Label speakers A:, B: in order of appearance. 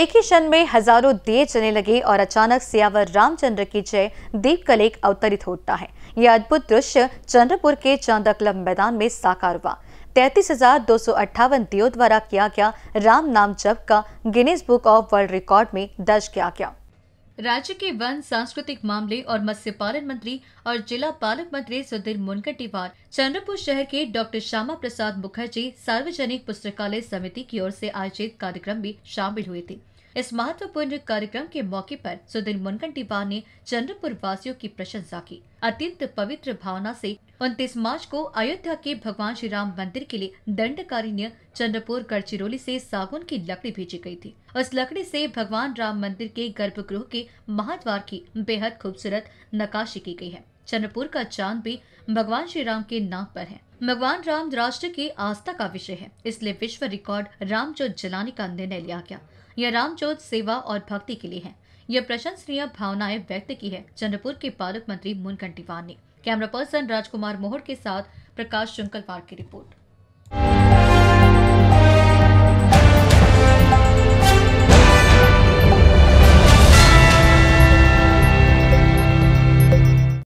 A: एक ही क्षण में हजारों दिए जलने लगे और अचानक सियावर रामचंद्र की जय दीप कलेक अवतरित होता है। यह अद्भुत दृश्य चंद्रपुर के चांदा क्लब मैदान में साकार हुआ। 33,258 दियों द्वारा किया गया राम नाम जप का Guinness book of world record में दर्ज किया गया।
B: राज्य के वन, सांस्कृतिक मामले और मत्स्य पालन मंत्री और जिला पालक मंत्री सुधीर मुनगंटीवार चंद्रपुर शहर के डॉक्टर श्यामा प्रसाद मुखर्जी सार्वजनिक पुस्तकालय समिति की ओर से आयोजित कार्यक्रम में शामिल हुए थे। इस महत्वपूर्ण कार्यक्रम के मौके पर सुधीर मुनगंटीवार ने चंद्रपुर वासियों की प्रशंसा की। अत्यंत पवित्र भावना से 29 मार्च को अयोध्या के भगवान श्री राम मंदिर के लिए दंडकारिण्य चंद्रपुर गढ़चिरौली से सागौन की लकड़ी भेजी गई थी। उस लकड़ी से भगवान राम मंदिर के गर्भगृह के महाद्वार की बेहद खूबसूरत नक्काशी की गई है। चंद्रपुर का चांद भी भगवान श्री राम के नाम पर है। भगवान राम राष्ट्र की आस्था का विषय है, इसलिए विश्व रिकॉर्ड रामज्योत जलाने का निर्णय लिया गया। यह रामज्योत सेवा और भक्ति के लिए है। यह प्रशंसनीय भावनाएं व्यक्त की है चंद्रपुर के पालक मंत्री मुनगंटीवार ने। कैमरा पर्सन राजकुमार मोहर के साथ प्रकाश शुंकलवार की रिपोर्ट।